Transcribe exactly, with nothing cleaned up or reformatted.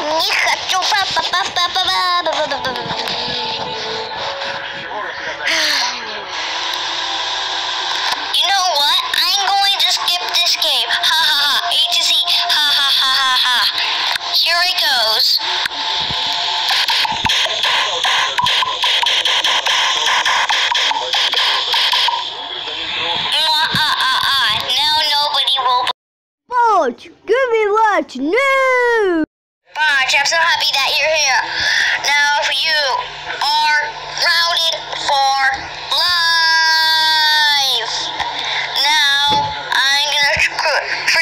Не хочу. You know what? I'm going to skip this game. Ha ha ha. A to Z. Ha ha ha ha ha. Here it goes. March, give me what? No! March, I'm so happy that you're here. Now you are grounded for life. Now I'm gonna